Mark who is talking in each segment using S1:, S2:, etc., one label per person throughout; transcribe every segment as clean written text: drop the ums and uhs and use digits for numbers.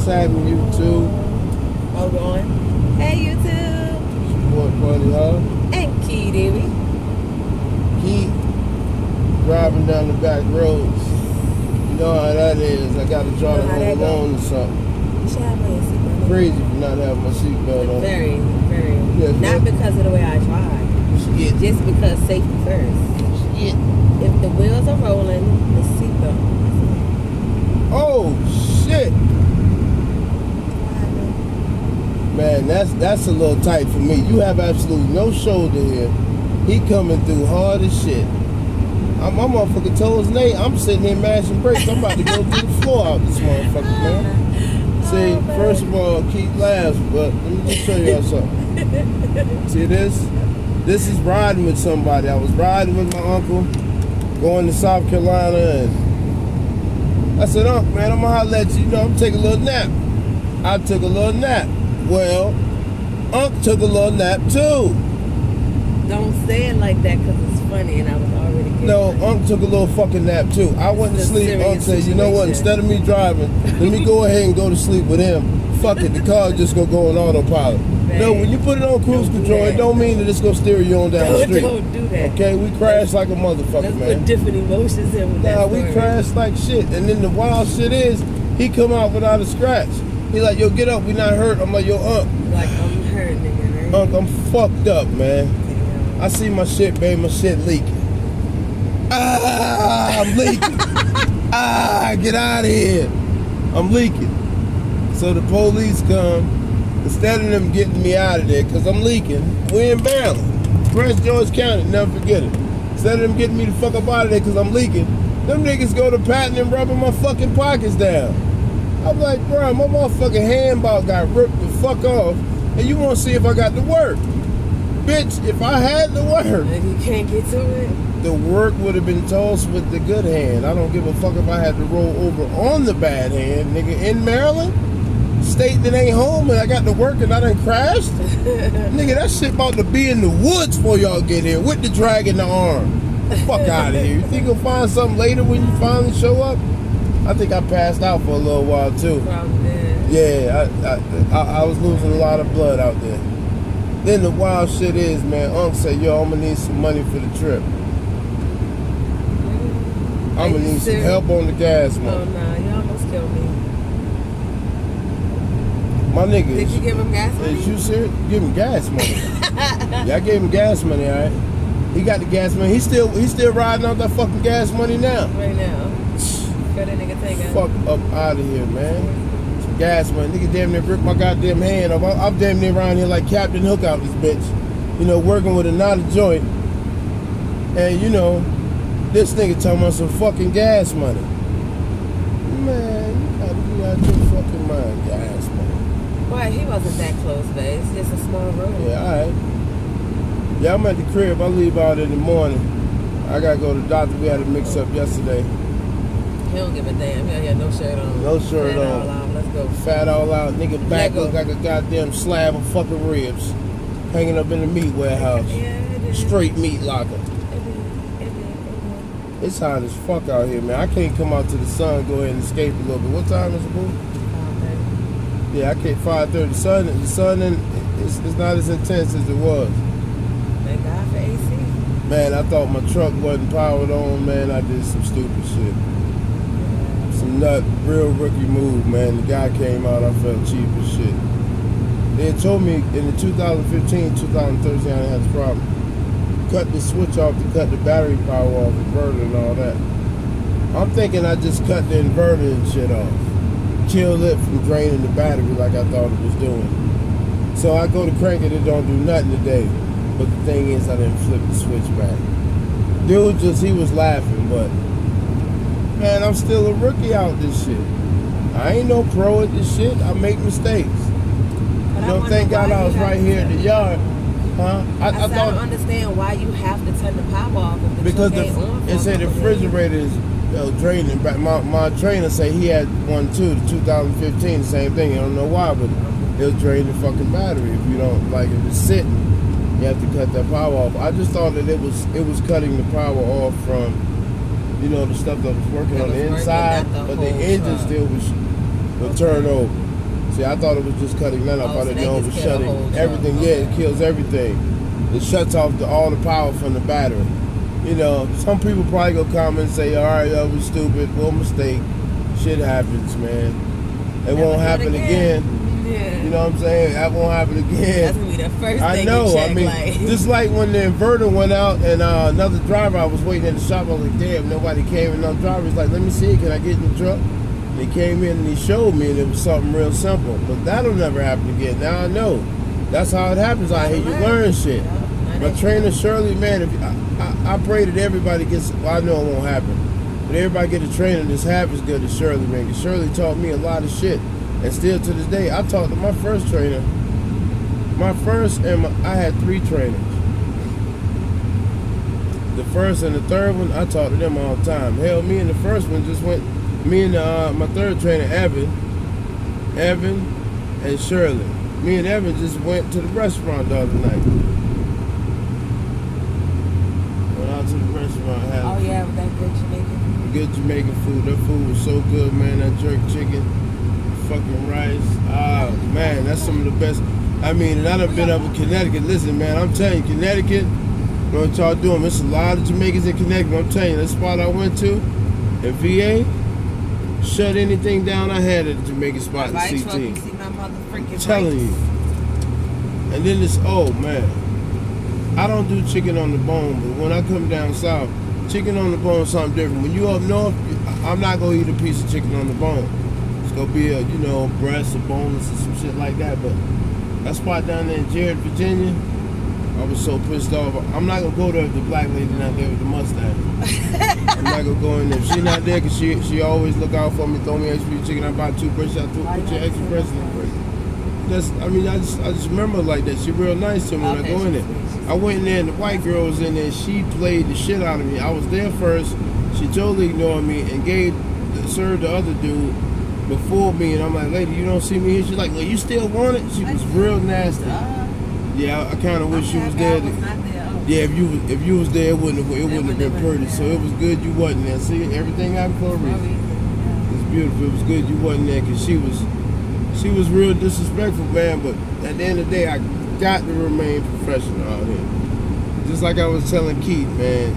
S1: happening, YouTube?
S2: Hold on. Hey, YouTube.
S1: It's your boy, Buddy Hall.
S2: And Key, Davey.
S1: Key, driving down the back roads. You know how that is. I got to try to hold on to something.
S2: You should have my seatbelt.
S1: Crazy for not having my seatbelt on.
S2: Very.
S1: Yeah,
S2: not because of the way I drive.
S1: Shit.
S2: Just because safety first.
S1: Shit.
S2: If the wheels are rolling, the seatbelt.
S1: Oh, shit. Man, that's a little tight for me. You have absolutely no shoulder here. He coming through hard as shit. My motherfucking toes Nate. I'm sitting here mashing brakes. I'm about to go through the floor out this motherfucker, man. See, first of all, Keith laughs, but let me just show y'all something. See this? This is riding with somebody. I was riding with my uncle, going to South Carolina, and I said, Uncle, man, I'm gonna holler at you. You know, I'm taking a little nap. I took a little nap. Well, Unc took a little nap too.
S2: Don't say it like that because it's funny and I was already getting
S1: No,
S2: funny.
S1: Unc took a little fucking nap too. I went to sleep. Unc said, you know what, instead of me driving, let me go ahead and go to sleep with him. Fuck it, the car just gonna go on autopilot.
S2: Man,
S1: no, when you put it on cruise control, it don't mean that it's gonna steer you on down the street.
S2: Don't do that.
S1: Okay, we crashed like a motherfucker,
S2: Let's
S1: man.
S2: put different emotions in with that
S1: Nah, we crashed like shit. And then the wild shit is, he come out without a scratch. He like, yo, get up, we not hurt. I'm like, yo, Unc.
S2: Like, I'm hurt, nigga, right?
S1: Unc, I'm fucked up, man. I see my shit, babe, my shit leaking. Ah, I'm leaking. Ah, get out of here. I'm leaking. So the police come. Instead of them getting me out of there, because I'm leaking, we're in Maryland. Prince George County, never forget it. Instead of them getting me the fuck up out of there because I'm leaking, them niggas go to patting and rubbing my fucking pockets down. I'm like, bro, my motherfucking handball got ripped the fuck off, and you want to see if I got to work. Bitch, if I had to work,
S2: and you can't get to it,
S1: the work would have been tossed with the good hand. I don't give a fuck if I had to roll over on the bad hand, nigga. In Maryland, state that ain't home, and I got to work and I done crashed. Nigga, that shit about to be in the woods before y'all get here with the drag in the arm. Fuck out of here. You think you'll find something later when you finally show up? I think I passed out for a little while too.
S2: Probably did.
S1: Yeah, I was losing a lot of blood out there. Then the wild shit is, man, Unc said, yo, I'm gonna need some money for the trip. I'm gonna need some help on the gas money.
S2: Oh, nah, you almost killed me.
S1: My nigga,
S2: did you give him gas money?
S1: Is you serious? Give him gas money. Yeah, I gave him gas money, all right? He got the gas money. He's still riding out that fucking gas money now.
S2: Right now. Got that nigga take it.
S1: Fuck up out of here, man. Some gas money. Nigga damn near ripped my goddamn hand off. I'm damn near around here like Captain Hook out this bitch. You know, working with a knotted joint. And, you know, this nigga talking about some fucking gas money. Man, you gotta be out your fucking mind, gas money.
S2: Why, he wasn't that close, babe. It's just a small road.
S1: Yeah, alright. Yeah, I'm at the crib. I leave out in the morning. I gotta go to the doctor. We had a mix up yesterday.
S2: He don't give a damn. He had no shirt on.
S1: No shirt
S2: Fat
S1: on.
S2: All out. Let's go.
S1: Fat all out. Nigga back look like a goddamn slab of fucking ribs hanging up in the meat warehouse.
S2: Yeah,
S1: Straight meat locker. It's hot as fuck out here, man. I can't come out to the sun, go ahead and escape a little bit. What time is it, boo?
S2: 5:30.
S1: Yeah, I can't. 5:30. The sun, it's not as intense as it was.
S2: Thank God for AC.
S1: Man, I thought my truck wasn't powered on, man. I did some stupid shit. Some real rookie move, man. The guy came out, I felt cheap as shit. They had told me in the 2015, 2013, I had this problem. Cut the switch off to cut the battery power off, inverter and all that. I'm thinking I just cut the inverter and shit off. Killed it from draining the battery like I thought it was doing. So I go to crank it don't do nothing today. But the thing is, I didn't flip the switch back. Dude he was laughing, but man, I'm still a rookie out this shit. I ain't no pro at this shit. I make mistakes.
S2: But
S1: you know, thank God I was right here in the yard. Huh?
S2: I don't understand why you have to turn the power off if the
S1: because
S2: truck ain't on.
S1: it said the refrigerator is draining. My trainer say he had one too, the 2015, the same thing. I don't know why, but it'll drain the fucking battery if you don't, like if it's sitting, you have to cut that power off. I just thought that it was cutting the power off from, the stuff that was working on the inside, but the engine still was turn over. See, I thought it was just cutting none off. I didn't know it was shutting everything. Yeah, it kills everything. It shuts off all the power from the battery. You know, some people probably go comment and say, all right, that was stupid. Well, mistake. Shit happens, man. It won't happen again.
S2: Yeah.
S1: You know what I'm saying? That won't happen again.
S2: That's gonna be the first
S1: I
S2: thing
S1: know.
S2: you check,
S1: I mean, just like when the inverter went out and another driver, I was waiting in the shop. I was like, damn, nobody came. And another driver was like, let me see it. Can I get in the truck? And he came in and he showed me, and it was something real simple. But that'll never happen again. Now I know. That's how it happens out here. You learn shit. My trainer Shirley, man, if I pray that everybody gets. Well, I know it won't happen, but everybody get a trainer that's half as good as Shirley, man. Because Shirley taught me a lot of shit, and still to this day, I talked to my first trainer. I had 3 trainers. The first and the third one, I talked to them all the time. Hell, me and the first one just went. Me and my third trainer, Evan, and Shirley. Me and Evan just went to the restaurant the other night. Went out to the restaurant. Had
S2: with that good Jamaican.
S1: Good Jamaican food. That food was so good, man. That jerk chicken, fucking rice. Ah, man, that's some of the best. I mean, and I done been up in Connecticut. Listen, man, I'm telling you, Connecticut, you know what y'all doing? There's a lot of Jamaicans in Connecticut. I'm telling you, that spot I went to in VA, shut anything down I had at the Jamaican spot in CT. I'm telling you. And then this, oh man, I don't do chicken on the bone, but when I come down south, chicken on the bone is something different. When you up north, I'm not gonna eat a piece of chicken on the bone. It's gonna be a, you know, breast or boneless or some shit like that. But that spot down there in Jared, Virginia, I was so pissed off. I'm not gonna go there if the black lady not there with the mustache. I'm not gonna go in there. If she not there, cause she always look out for me, throw me extra chicken. I buy 2 breasts, put your extra breast in the breast. That's, I mean, I just remember like that. She real nice to me when I go in there. I went in there and the white girl was in there and she played the shit out of me. I was there first. She totally ignored me and served the other dude before me. And I'm like, lady, you don't see me here? She's like, well, you still want it? She was real nasty. Yeah, I kind of wish she was there. Yeah, if you was there, it wouldn't have been pretty. So it was good you wasn't there. See, everything happened for a reason. It's beautiful. It was good you wasn't there because she was real disrespectful, man. But at the end of the day, I got to remain professional out here. Just like I was telling Keith, man,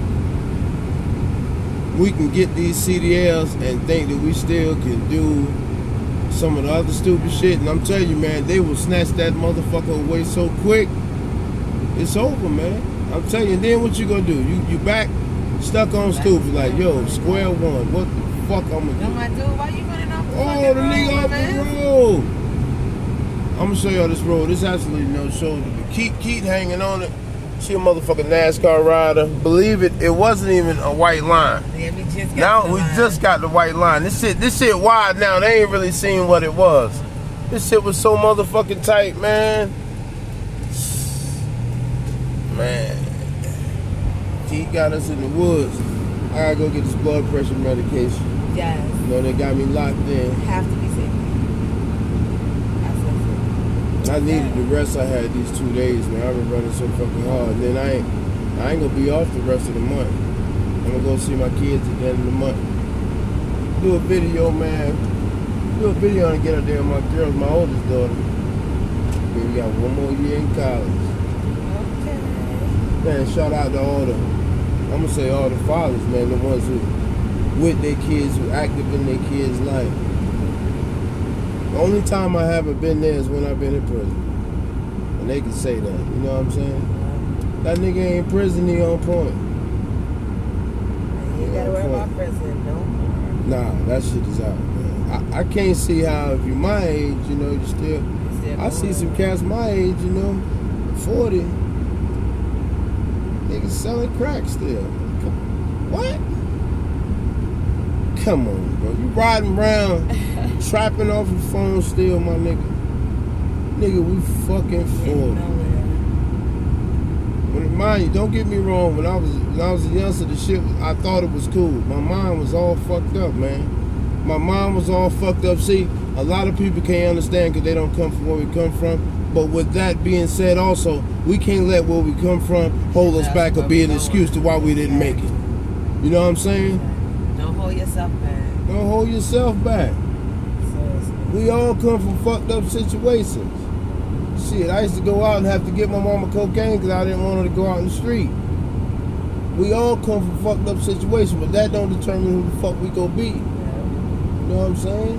S1: we can get these CDLs and think that we still can do some of the other stupid shit. And I'm telling you, man, they will snatch that motherfucker away so quick. It's over, man. I'm telling you. And then what you gonna do? You back stuck on stupid, like, yo, square one. What the fuck I'm gonna do?
S2: Why you running off the
S1: the nigga off the road. I'm gonna show y'all this road. This absolutely no shoulder. Keith hanging on it. She a motherfucking NASCAR rider. Believe it, it wasn't even a white line.
S2: Yeah, we
S1: just got the white line. This shit wide now. They ain't really seen what it was. This shit was so motherfucking tight, man. Man, Keith got us in the woods. I gotta go get this blood pressure medication.
S2: Yes.
S1: You know, they got me locked in.
S2: Have to be safe.
S1: I needed the rest I had these 2 days, man. I've been running so fucking hard. And then I ain't gonna be off the rest of the month. I'm gonna go see my kids at the end of the month. Do a video, man. Do a video and get out there with my girls, my oldest daughter. We got 1 more year in college. Okay. Man, shout out to all the fathers, man, the ones who with their kids, who active in their kids' life. The only time I haven't been there is when I've been in prison. And they can say that, you know what I'm saying? That nigga ain't in prison, he on point.
S2: You gotta worry about prison, no?
S1: Nah, that shit is out, man. I can't see how, if you're my age, you know, you still I see some cats my age, you know, 40. Niggas selling crack still. What? Come on, bro. You riding around, trapping off your phone still, my nigga. Nigga, we fucking 40. But mind you, don't get me wrong. When I was a youngster, the shit, I thought it was cool. My mind was all fucked up, man. My mind was all fucked up. See, a lot of people can't understand because they don't come from where we come from. But with that being said, also, we can't let where we come from hold us back or be an excuse to why we didn't make it. You know what I'm saying?
S2: Don't hold yourself back.
S1: Don't hold yourself back. We all come from fucked up situations. Shit, I used to go out and have to get my mama cocaine because I didn't want her to go out in the street. We all come from fucked up situations, but that don't determine who the fuck we gonna be. You know what I'm saying?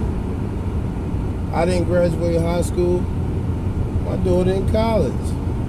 S1: I didn't graduate high school. My daughter in college.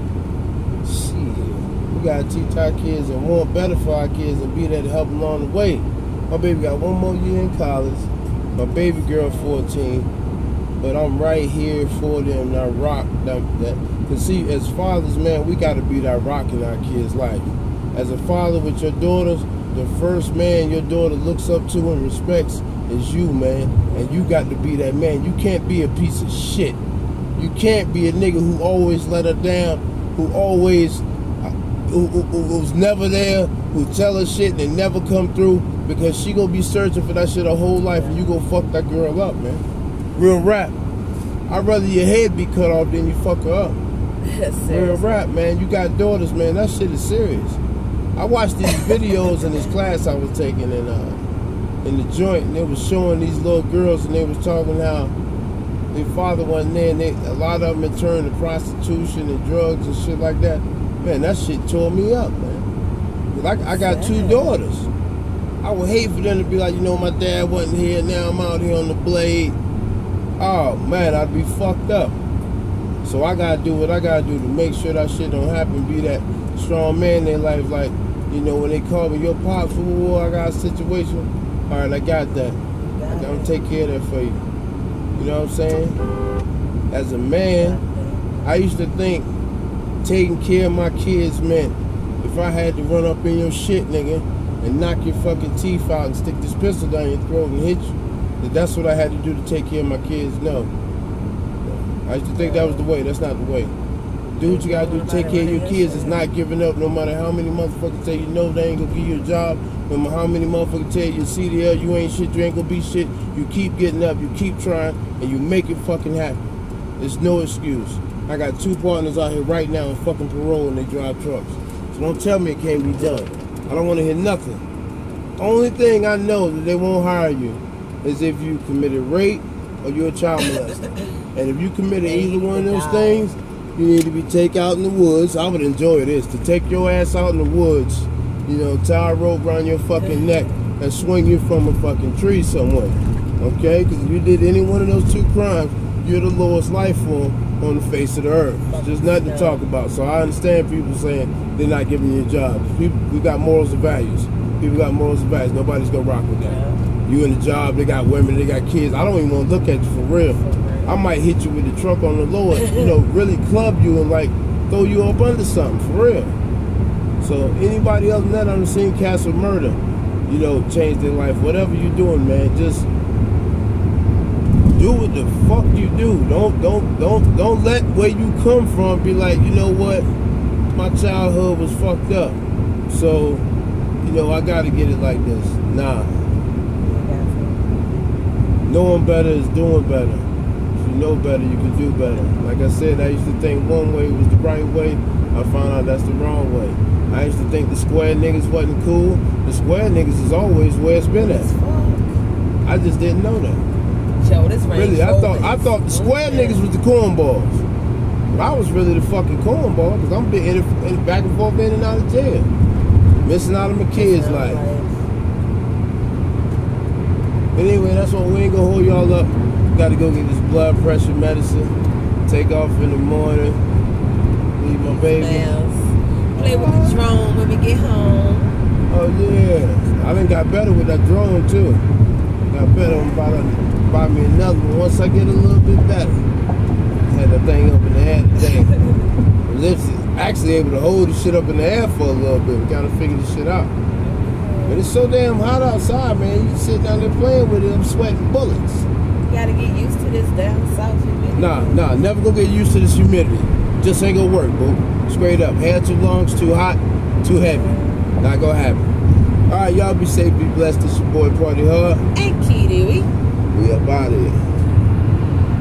S1: Shit, we gotta teach our kids and want better for our kids and be there to help them along the way. My baby got 1 more year in college. My baby girl 14. But I'm right here for them, and I rock that. Cause see, as fathers, man, we gotta be that rock in our kids' life. As a father with your daughters, the first man your daughter looks up to and respects is you, man. And you got to be that man. You can't be a piece of shit. You can't be a nigga who always let her down, who always, who's never there, who tell her shit and they never come through, because she gonna be searching for that shit her whole life and you gonna fuck that girl up, man. Real rap. I'd rather your head be cut off than you fuck her up. Real rap, man. You got daughters, man. That shit is serious. I watched these videos in this class I was taking in the joint, and they was showing these little girls, and they was talking how their father wasn't there, and a lot of them had turned to prostitution and drugs and shit like that. Man, that shit tore me up, man. I got 2 daughters. I would hate for them to be like, you know, my dad wasn't here, now I'm out here on the blade. Oh, man, I'd be fucked up. So I gotta do what I gotta do to make sure that shit don't happen, be that strong man in their life. Like, you know, when they call me, yo, pops, I got a situation. All right, I got that. I'm gonna take care of that for you. You know what I'm saying? As a man, I used to think taking care of my kids meant if I had to run up in your shit, nigga, and knock your fucking teeth out and stick this pistol down your throat and hit you, that's what I had to do to take care of my kids. No. I used to think that was the way. That's not the way. Do what you gotta do to take care of your kids. It's not giving up no matter how many motherfuckers tell you no, they ain't gonna give you a job. No matter how many motherfuckers tell you CDL, you ain't shit, you ain't gonna be shit. You keep getting up, you keep trying, and you make it fucking happen. There's no excuse. I got 2 partners out here right now in fucking parole and they drive trucks. So don't tell me it can't be done. I don't wanna hear nothing. Only thing I know that they won't hire you is if you committed rape or you're a child molester. And if you committed either one of those things, you need to be taken out in the woods. I would enjoy this, to take your ass out in the woods, you know, tie a rope around your fucking neck and swing you from a fucking tree somewhere, okay? Because if you did any one of those 2 crimes, you're the lowest life form on the face of the earth. It's just nothing to talk about. So I understand people saying they're not giving you a job. People, we got morals and values. People got morals and values. Nobody's gonna rock with that. You in the job, they got women, they got kids. I don't even want to look at you for real. I might hit you with the truck on the lower, you know, really club you and like throw you up under something, for real. So anybody other than that on the scene cast with murder, you know, change their life. Whatever you're doing, man, just do what the fuck you do. Don't let where you come from be like, you know what, my childhood was fucked up, so, you know, I gotta get it like this. Nah. Knowing better is doing better. If you know better, you can do better. Like I said, I used to think one way was the right way. I found out that's the wrong way. I used to think the square niggas wasn't cool. The square niggas is always where it's been at. I just didn't know that.
S2: Joe, this
S1: really, I thought the square niggas was the cornballs. But I was really the fucking cornball because I'm in back and forth in and out of jail. Missing out on my kids' life. But anyway, that's what we ain't gonna hold y'all up. Gotta go get this blood pressure medicine. Take off in the morning. Leave my baby.
S2: Play with the drone when we get home.
S1: Oh yeah. I done got better with that drone too. Got better. I'm about to buy me another one once I get a little bit better. Had that thing up in the air today. The lips is actually able to hold the shit up in the air for a little bit. We gotta figure this shit out. But it's so damn hot outside, man. You sit down there playing with it, I'm sweating bullets.
S2: You gotta get used to this down south humidity.
S1: Nah, never gonna get used to this humidity. Just ain't gonna work, boo. Straight up. Hair too long, too hot, too heavy. Not gonna happen. Alright, y'all be safe, be blessed. This your boy Party Hard.
S2: And Kitty.
S1: We up out of here.